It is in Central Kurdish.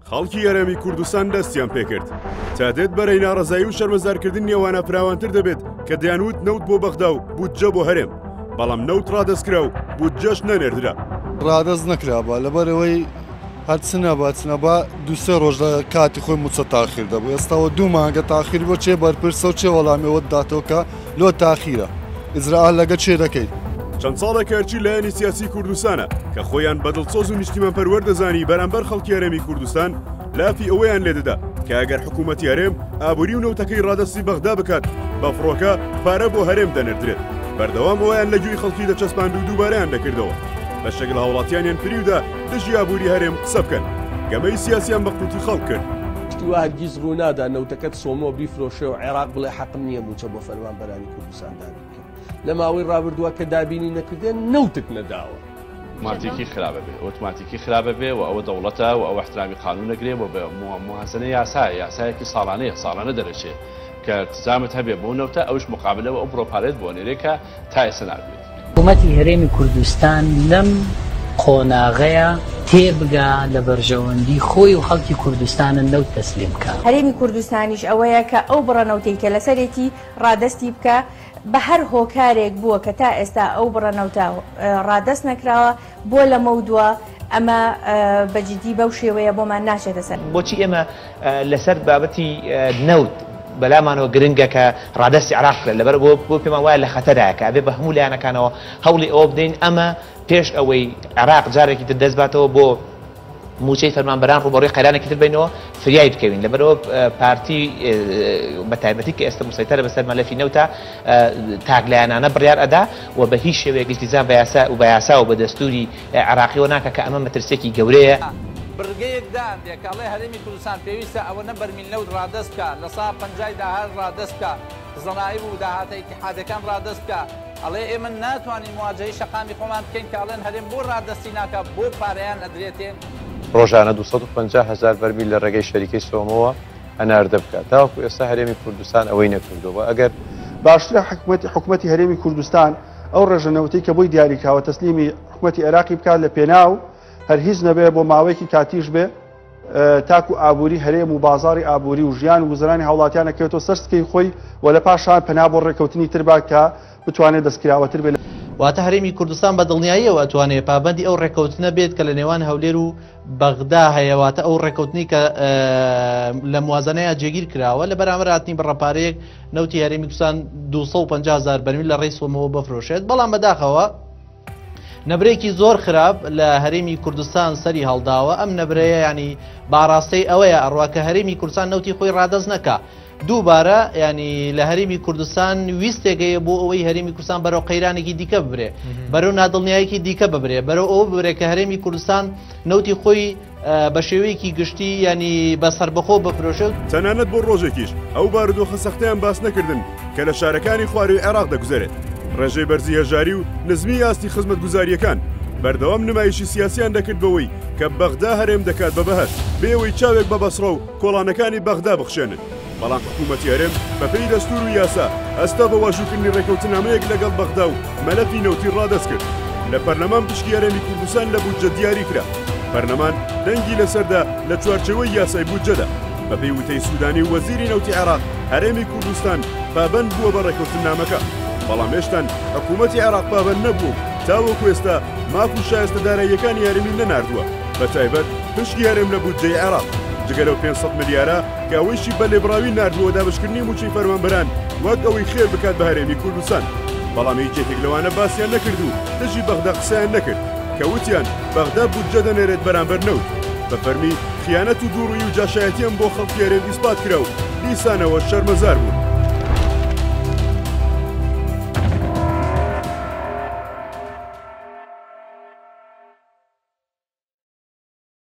خەڵکی یارەمی کوردستان دەستیان پێکرد تا دێت بەرەی ناڕەزایی و شەرمەزارکردن نێوانە فراوانتر دەبێت کە دەیانوت نەوت بۆ بەغدا و بودجە بۆ هەرێم بەڵام نەوت ڕادەستکرا و بودجەش نەنێردرا ڕادەست نەکرابە لەبەرەوەی هەرچنە بەچنەبە دوسێ ڕۆژ لە کاتی خۆی موچە تاخیر دەبوو ئێستاوە دوو مانگە تاخیر بۆ چێ بەرپرسە و چێ وەڵامیەوە داتەوە کە لۆ تاخیرە ئیزراعیل لەگە چێ دەکەیت چەند ساڵێک هەرچی لایەنی سیاسی کوردستانە کە خۆیان بەدڵسۆز و نیشتیمان پەروەر دەزانی بەرامبەر خەڵکی هەرێمی کوردستان لافی ئەوەیان لێدەدا کە ئەگەر حکوومەتی هەرێم ئابووری و نەوتەکەی ڕادەستی بەغدا بکات بە فڕۆکە پارە بۆ هەرێم دەنێردرێت بەردەوام ئەویان لە گوێی خەڵکی دەچەسپاند و دووبارەیان دەکردەوە بە شەکل هاوڵاتیانیان فریودا دژی ئابووری هەرێم قسە بکەن گەمەی سیاسیان بە قوتی خەڵک کرد وا هەرگیز ڕوونادا نەوتەکەت سۆمۆ بیفرۆشێ و عێراق بڵێ حەقم نییە موچە بۆ فەرمانبەرانی کوردستان دابکەن لە ماوەی ڕابردووە کە دابینی نەکردێن نەوتک نەداوە اوتوماتیکی خراپە بێ اوتوماتیکی خراپە بێ و ئەوە دەوڵەتە و ئەو احترامی قانون نەگرێ و بە موازنە یاسایەکی ساڵانە دەرەچێت کە التزامت هەبێ بۆ نەوتە ئەوش مقابلەوە ئەو بڕۆپارێت بۆ نێرێکە تا ئێستا نابێت حکوومەتی هەرێمی کوردستان لەم قۆناغەیە تێبگا لە بەرژەوەندی خۆی و خەڵکی کوردستانە نەوت تەسلیم بکە هەرێمی کوردستانیش ئەوەیە کە ئەو بڕەنەوتەی کە لەسەرێتی ڕادەستی بکە بە هەر هۆکارێک بووە کە تا ئێستا ئەو بڕەنەوتە ڕادەست نەکراوە بۆ لە مەودووە ئەمە بەجددی بەو شێوەیە بۆمان ناچێتە سەر بۆچی ئێمە لەسەر بابەتی نەوت بەلامانەوە گرنگە کە ڕادەستی عراق کرد لەبەر بۆ پێمان وایە لە خەتەرایە کە ئەبێ بە هەموو لایەنەکانەوە هەوڵی ئەوە بدەین ئەمە پێش ئەوەی عراق جارێکی تر دەست باتەوە بۆ موچەی فەرمانبەران ڕوبەڕووی قەیرانێکی تر بینەوە فریای بکەوین لەبەرەوە پارتی بە تایبەتی کە ئێستا مسەیتەرە بەسەر مەلەفی نەوتە تاگلایەنانە بڕیار ئەدا و بە هیچ شێوەیەک التیزام بە یاسا و بە دەستوری عراقیەوە ناکە کە ئەمە مەترسێکی گەورەیە بڕگەیەکدان دێکاڵێ هەرێمی کوردستان پێویستە ئەوە نەبەرمین نەوت ڕادەست بکە لە سا 50 داهات ڕادەست بکە زەنایب و داهاتە ئیتیحادەکان ڕادەست بکە ئەڵێ ئێمە ناتوانین مواجهەی شەقامی خۆمان بکەین کە ئەڵێن هەرێم بۆ ڕادەستی ناکە بۆ پارەیان ئەدرێتێن ڕۆژانە 250,000 بەرمیل لە ڕێگەی شەریکەی سۆمەوە هەناردە بکات تاوەکو ئێستا هەرێمی کوردستان ئەوەی نەکردەوە ئەگەر باشترە حکوومەتی هەرێمی کوردستان ئەو ڕێژەنەوتەی کە بۆی دیاریکراوە تەسلیمی حکوومەتی عێراقی بکات لە پێناو هەر هیچ نەبێ بۆ ماوەیەکی کاتیش بێ تاکو ئابووری هەرێم و بازاری ئابووری و ژیان و گوزەرانی هاوڵاتیان نەکەوێتەوە سەرسکەی خۆی و لە پاشان پەنا بۆ ڕێکەوتنی تر با کە بتوانێت دەستکراوەتر بێت واتە هەرێمی کوردستان بە دڵنیاییەوە ئەتوانێت پابەندی ئەو ڕێکەوتنە بێت کە لە نێوان هەولێر و بەغدا هەیەواتە ئەو ڕێکەوتنی کە لە موازنەیە جێگیر کراوە لە بەرامبەر هاتنی بەڕەپارەیەک نەوتی هەرێمی کوردستان 250,000 بەرمیل لە ڕێی سۆمەوە بفرۆشێت بەڵام بەداخەوە نەبرێکی زۆر خراپ لە هەرێمی کوردستان سەری هەڵداوە ئەم نەبرەیە ینی باڕاستەی ئەوەیە ئەڕواکە هەرێمی کوردستان نەوتی خۆی ڕادەست نەکا دووبارە ینی لە هەرێمی کوردستان ویستێگەیە بۆ ئەوەی هەرێمی کوردستان بەرەو قەیرانێکی دیکە ببرێ بەرەو نادڵنیایەکی دیکە ببرێ بەرەو ئەوە ببرێ کە هەرێمی کوردستان نەوتی خۆی بە شێوەیەکی گشتی ینی بەسەر بەخۆ بفرۆشێت تەنانەت بۆ ڕۆژێکیش ئەو بارودۆخە سەختەیان باس نەکردن کە لە شارەکانی خواروی عێراق دەگوزارێت ڕێژەی بەرزی هەژاری و نزمی یاستی خزمەتگوزاریەکان بەردەوام نمایشی سیاسیان دەکرد بەوەی کە بەغدا هەرێم دەکات بە بەهەشت بێەوەی چاوێک بە بەسڕە و کۆڵانەکانی بەغدا بخشێنن بەڵام حکوومەتی هەرێم بەپێی دەستور و یاسا ئەستا بە واژووکردنی ڕێکەوتنامەیەک لەگەڵ بەغدا و مەلەفی نەوتی ڕادەست کرد لە پەرلەمان پشکی هەرێمی کوردستان لە بودجە دیاری کرا پەرلەمان دەنگی لەسەردا لە چوارچێوەی یاسای بودجەدا بەپێی وتەی سوودانی وەزیری نەوتی عێراق هەرێمی کوردستان پابەند بووە بە ڕێکەوتنامەکە بەڵام هێشتان حکوومەتی عێراق پابەند نەبوو تاوەکو ئێستا ماف و شایستەداراییەکانی یاریمی نەناردووە بە تایبەت پشکی هەرێم لە بودجەی عێراق جگە لەو 500 ملیارە کە ئەوەیشی بە لێبڕاوی ناردووە دابشکردنی موچەی فەرمانبەران وەک ئەوەی خێر بکات بە هەرێمی کوردستان بەڵام هیچێکێک لەوانە باسییان نەکرد و دژی بەغدا قسەیان نەکرد کە وتیان بەغدا بودجە دەنێرێت بەرامبەر نەوت بە فەرمی خیانەت و دووڕووی و جاشایەتیان بۆ خەڵکی هەرێم ئیسپات کرا و دیسانەوە شەرمەزار بوون